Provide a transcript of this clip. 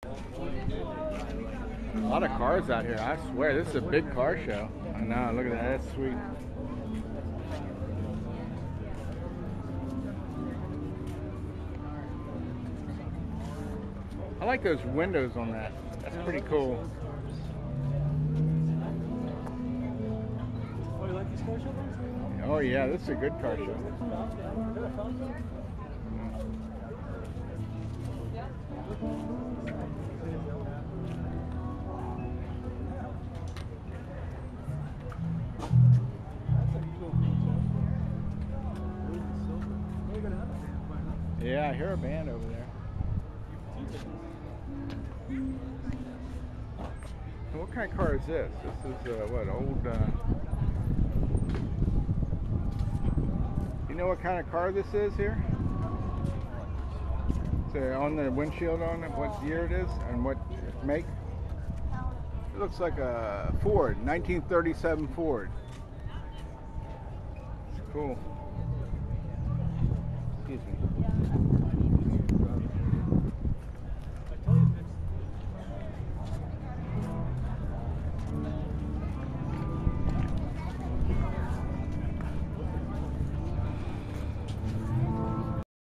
A lot of cars out here. I swear, this is a big car show. I know. Look at that. That's sweet. I like those windows on that. That's pretty cool. Oh, you like these car shows? Oh yeah, this is a good car show. Yeah, I hear a band over there. What kind of car is this? This is what, old, you know what kind of car this is here? So on the windshield on it, what year it is and what make? It looks like a Ford, 1937 Ford. It's cool. Excuse me.